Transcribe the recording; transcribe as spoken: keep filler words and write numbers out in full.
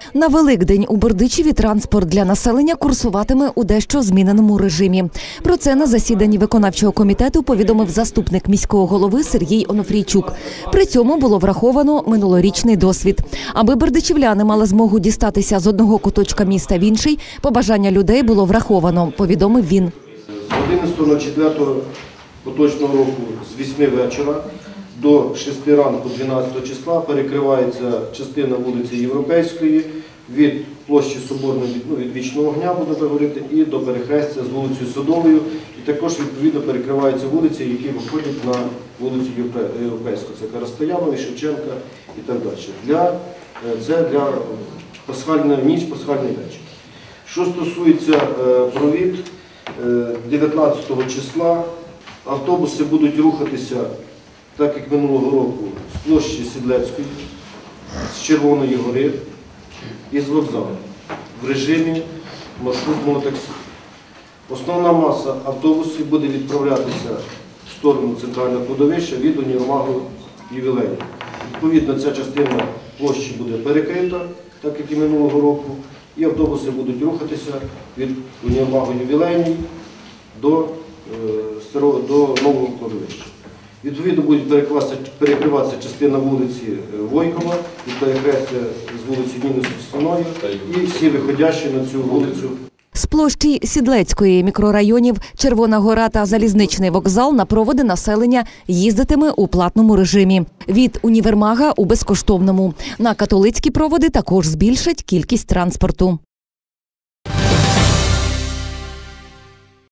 На Великдень у Бердичеві транспорт для населення курсуватиме у дещо зміненому режимі. Про це на засіданні виконавчого комітету повідомив заступник міського голови Сергій Онофрійчук. При цьому було враховано минулорічний досвід. Аби бердичівляни мали змогу дістатися з одного куточка міста в інший, побажання людей було враховано, повідомив він. З одинадцятого четвертого поточного року з восьми вечора до шести ранку дванадцятого числа перекривається частина вулиці Європейської від площі Соборної, ну, від Вічного огня, будемо говорити, і до перехрестя з вулицею Садовою. І також, відповідно, перекриваються вулиці, які виходять на вулицю Європейську. Це Карастоянові, Шевченка і так далі. Для, це для пасхальної ніч, пасхальний вечір. Що стосується е, провід, дев'ятнадцятого числа автобуси будуть рухатися, так як минулого року, з площі Сідлецької, з Червоної гори і з вокзалу в режимі маршрутного таксі. Основна маса автобусів буде відправлятися в сторону центрального кладовища від універмагу Ювілейний. Відповідно, ця частина площі буде перекрита, так як і минулого року, і автобуси будуть рухатися від універмагу Ювілейний до, е, до нового кладовища. Відповідно, буде перекриватися частина вулиці Войкова і перехрестя з вулиці Ніни Соснової і всі виходящі на цю вулицю. З площі Сідлецької мікрорайонів Червона гора та залізничний вокзал на проводи населення їздитиме у платному режимі. Від універмага – у безкоштовному. На католицькі проводи також збільшать кількість транспорту.